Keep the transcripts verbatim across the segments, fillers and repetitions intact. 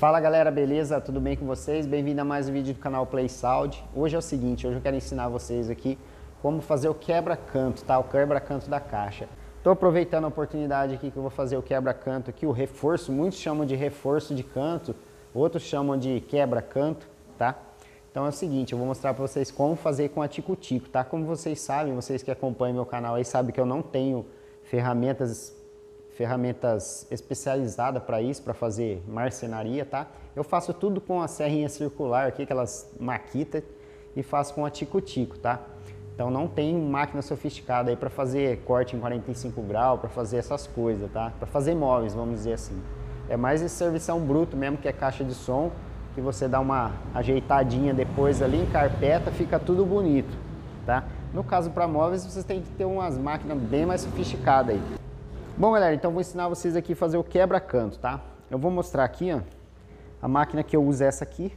Fala galera, beleza? Tudo bem com vocês? Bem-vindo a mais um vídeo do canal Play Sound. Hoje é o seguinte, hoje eu quero ensinar vocês aqui como fazer o quebra-canto, tá? O quebra-canto da caixa. Estou aproveitando a oportunidade aqui que eu vou fazer o quebra-canto aqui, o reforço, muitos chamam de reforço de canto, outros chamam de quebra-canto, tá? Então é o seguinte, eu vou mostrar para vocês como fazer com a Tico-Tico, tá? Como vocês sabem, vocês que acompanham meu canal aí sabem que eu não tenho ferramentas ferramentas especializadas para isso, para fazer marcenaria, tá? Eu faço tudo com a serrinha circular aqui, aquelas maquitas, e faço com a Tico-Tico, tá? Então não tem máquina sofisticada aí para fazer corte em quarenta e cinco graus, para fazer essas coisas, tá? Para fazer móveis, vamos dizer assim. É mais esse servição bruto mesmo, que é caixa de som, que você dá uma ajeitadinha depois ali, encarpeta, fica tudo bonito, tá? No caso para móveis, vocês têm que ter umas máquinas bem mais sofisticadas aí. Bom galera, então vou ensinar vocês aqui a fazer o quebra-canto, tá? Eu vou mostrar aqui, ó, a máquina que eu uso é essa aqui.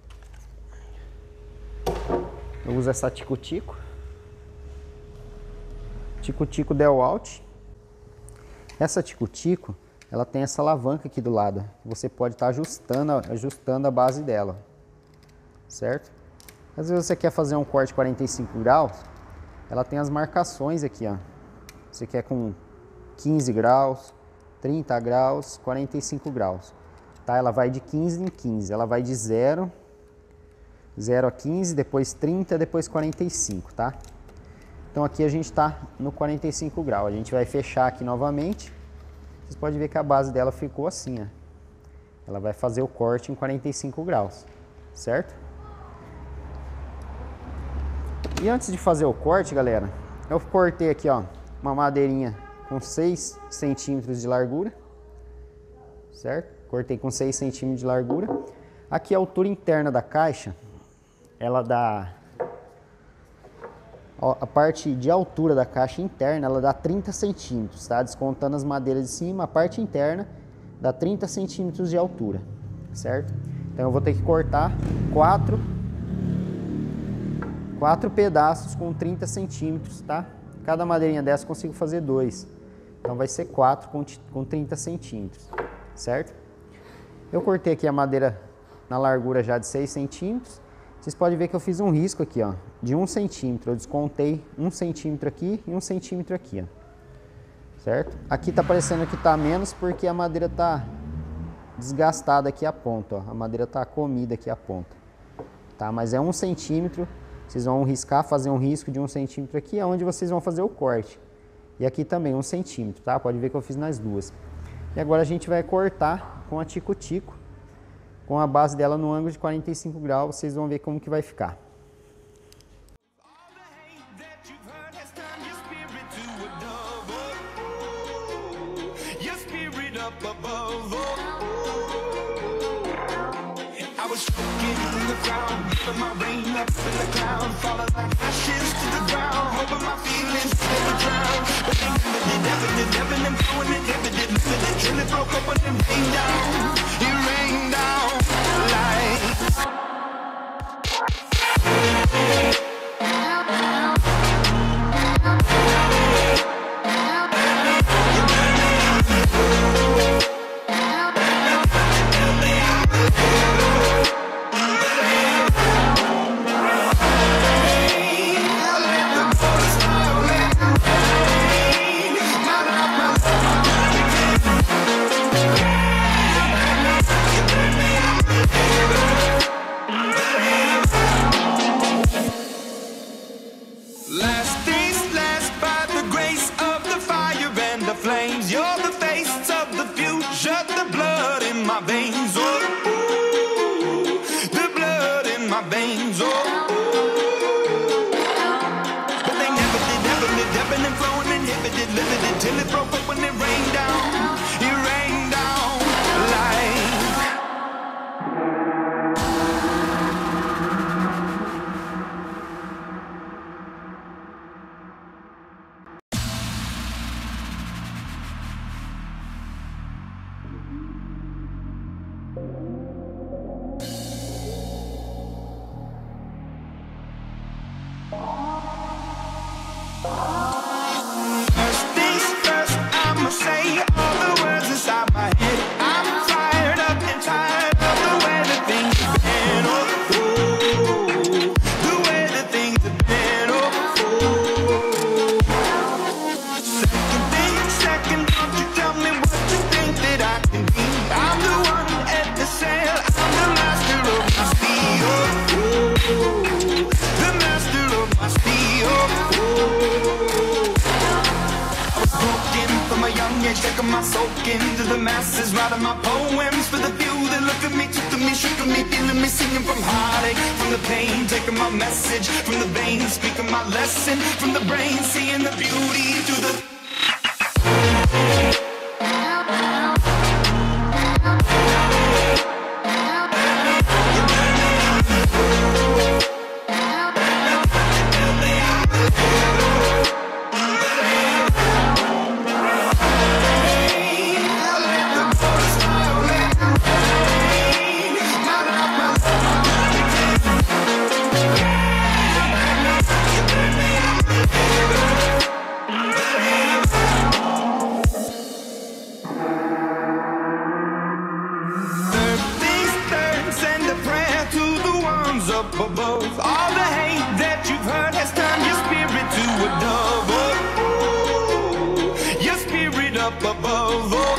Eu uso essa Tico-Tico. Tico-Tico DeWalt. Essa Tico-Tico, ela tem essa alavanca aqui do lado. Você pode estar ajustando, ajustando a base dela, certo? Às vezes você quer fazer um corte quarenta e cinco graus, ela tem as marcações aqui, ó. Você quer com quinze graus, trinta graus, quarenta e cinco graus, tá? Ela vai de quinze em quinze, ela vai de zero, zero a quinze, depois trinta, depois quarenta e cinco, tá? Então aqui a gente está no quarenta e cinco graus, a gente vai fechar aqui novamente, vocês podem ver que a base dela ficou assim, ó. Ela vai fazer o corte em quarenta e cinco graus, certo? E antes de fazer o corte, galera, eu cortei aqui, ó, uma madeirinha com seis centímetros de largura, certo? Cortei com seis centímetros de largura. Aqui a altura interna da caixa, ela dá, ó, a parte de altura da caixa interna, ela dá trinta centímetros, tá? Descontando as madeiras de cima, a parte interna dá trinta centímetros de altura, certo? Então eu vou ter que cortar quatro, quatro pedaços com trinta centímetros, tá? Cada madeirinha dessa eu consigo fazer dois. Então vai ser quatro com trinta centímetros, certo? Eu cortei aqui a madeira na largura já de seis centímetros. Vocês podem ver que eu fiz um risco aqui, ó, de um centímetro. Eu descontei um centímetro aqui e um centímetro aqui, ó, certo? Aqui tá parecendo que tá menos porque a madeira tá desgastada aqui a ponta, ó. A madeira tá comida aqui a ponta, tá? Mas é um centímetro. Vocês vão riscar, fazer um risco de um centímetro aqui, é onde vocês vão fazer o corte. E aqui também um centímetro, tá? Pode ver que eu fiz nas duas. E agora a gente vai cortar com a Tico-Tico, com a base dela no ângulo de quarenta e cinco graus. Vocês vão ver como que vai ficar. My rain up in the cloud, falling like ashes to the ground, hoping my feelings never drown. But they never did, never did, never did, never did, never did, never did, till it broke up and it rained down. It rained down like till it broke up when it rained down. It rained down like first things first, I'ma say all the words inside my head. I'm fired up and tired of pouring my soul into the masses, writing my poems for the few that look at me, took to me, shook at me, feeling me, singing from heartache, from the pain, taking my message from the veins, speaking my lesson from the brain, seeing the beauty through the up above. All the hate that you've heard has turned your spirit to a dove. Oh, oh, your spirit up above. Oh,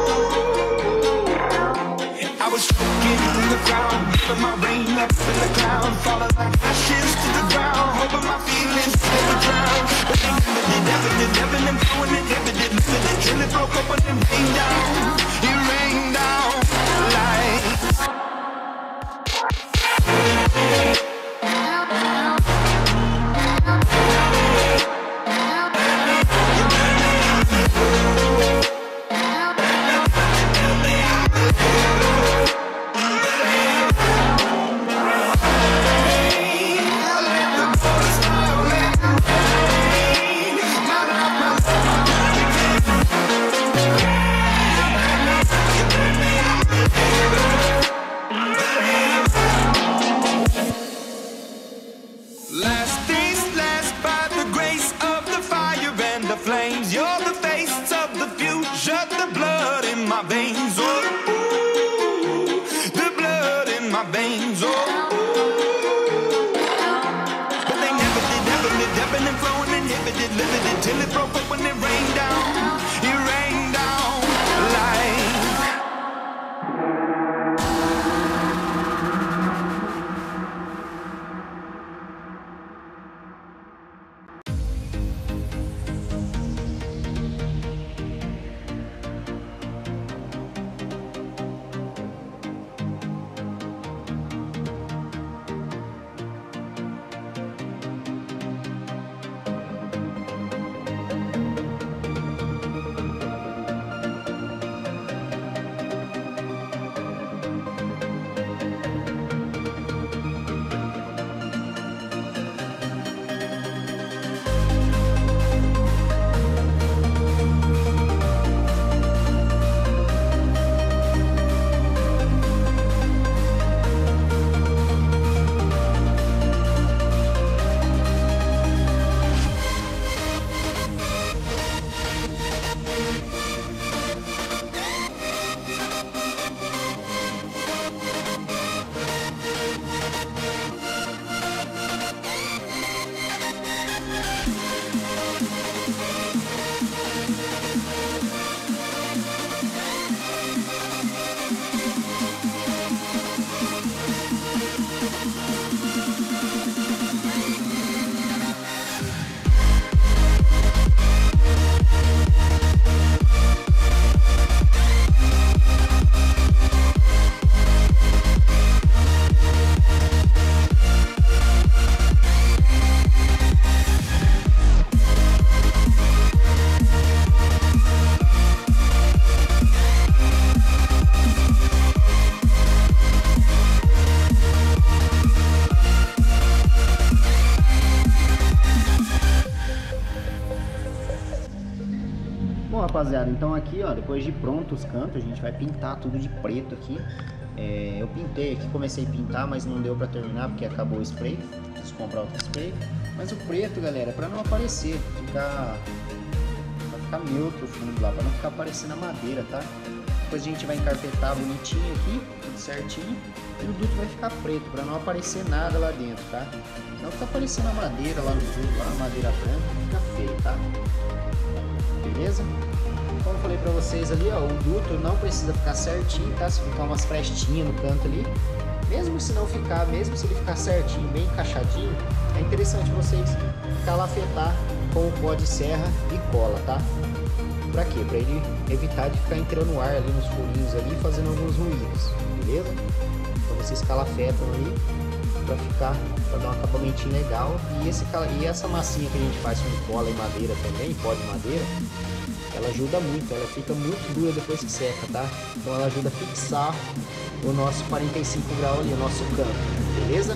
I was choking in the crowd, giving my rain up in the cloud, falling like ashes to the ground, hoping my feelings never drown. But they never did, ever did, ever did, flowing it, never did, never did, till it broke up and it rained down. It rained down like flames, you're the face of the future, the blood in my veins, oh, ooh, the blood in my veins, oh, ooh. But they never did, ever did, ebbing and flowing, inhibited, limited, till it broke up when it rained down, it rained down like Bom, rapaziada, então aqui, ó, depois de pronto os cantos, a gente vai pintar tudo de preto aqui. É, eu pintei aqui, comecei a pintar, mas não deu pra terminar porque acabou o spray. Preciso comprar outro spray. Mas o preto, galera, é pra não aparecer, ficar, pra ficar neutro o fundo lá, pra não ficar aparecendo a madeira, tá? Depois a gente vai encarpetar bonitinho aqui, tudo certinho. E o duto vai ficar preto, pra não aparecer nada lá dentro, tá? Não fica aparecendo a madeira lá no fundo, lá, a madeira branca, fica feio, tá? Beleza? Como eu falei pra vocês ali, ó, o duto não precisa ficar certinho, tá? Se ficar umas frestinhas no canto ali, mesmo se não ficar, mesmo se ele ficar certinho, bem encaixadinho, é interessante vocês calafetar com o pó de serra e cola, tá? Pra quê? Pra ele evitar de ficar entrando ar ali nos furinhos ali e fazendo alguns ruídos, beleza? Então vocês calafetam ali pra ficar, pra dar um acabamentinho legal. E, esse, e essa massinha que a gente faz com cola e madeira também, pó de madeira, ela ajuda muito, ela fica muito dura depois que seca, tá? Então ela ajuda a fixar o nosso quarenta e cinco graus ali, o nosso canto, beleza?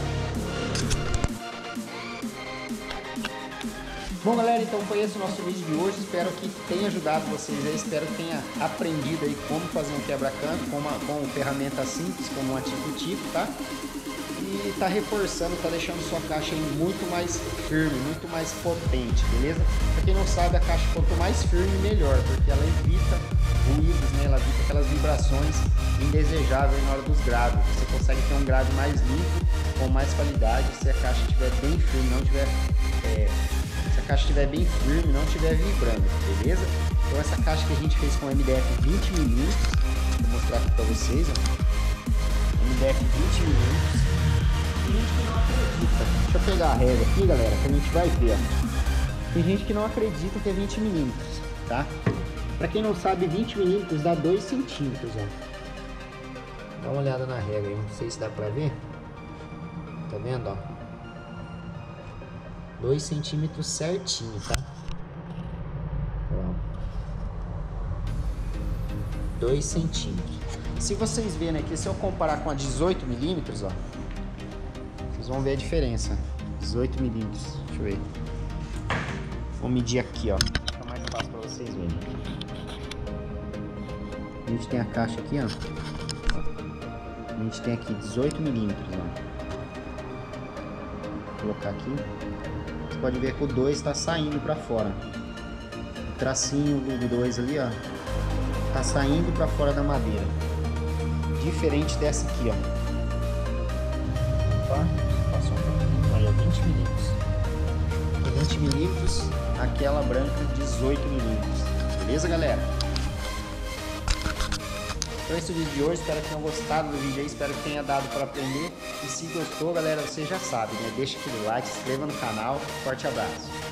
Bom, galera, então foi esse o nosso vídeo de hoje. Espero que tenha ajudado vocês aí, espero que tenha aprendido aí como fazer um quebra-canto com, uma, com ferramenta simples, como um tipo-tipo, tá? E tá reforçando, tá deixando sua caixa aí muito mais firme, muito mais potente, beleza? Pra quem não sabe, a caixa quanto mais firme, melhor, porque ela evita ruídos, né? Ela evita aquelas vibrações indesejáveis na hora dos graves. Você consegue ter um grave mais limpo, com mais qualidade, se a caixa estiver bem firme, não tiver... É, se a caixa estiver bem firme, não estiver vibrando, beleza? Então essa caixa que a gente fez com M D F vinte milímetros, vou mostrar aqui pra vocês, ó. M D F vinte milímetros. Tem gente que não acredita. Deixa eu pegar a régua aqui, galera, que a gente vai ver, ó. Tem gente que não acredita que é vinte milímetros, tá? Pra quem não sabe, vinte milímetros dá dois centímetros, ó. Dá uma olhada na régua aí, não sei se dá pra ver. Tá vendo, ó? dois centímetros certinho, tá? dois centímetros. Se vocês verem aqui, se eu comparar com a dezoito milímetros, ó, vocês vão ver a diferença. dezoito milímetros, deixa eu ver. Vou medir aqui, ó. Fica mais fácil para vocês verem. A gente tem a caixa aqui, ó. A gente tem aqui dezoito milímetros, ó. Vou colocar aqui. Você pode ver que o dois está saindo para fora. O tracinho do dois ali, ó, tá saindo para fora da madeira. Diferente dessa aqui, ó. Opa, passou um pouquinho. Olha, vinte milímetros. vinte milímetros, aquela branca dezoito milímetros. Beleza, galera? Então esse é o vídeo de hoje, espero que tenham gostado do vídeo aí, espero que tenha dado para aprender. E se gostou, galera, você já sabe, né? Deixa aquele like, se inscreva no canal, forte abraço.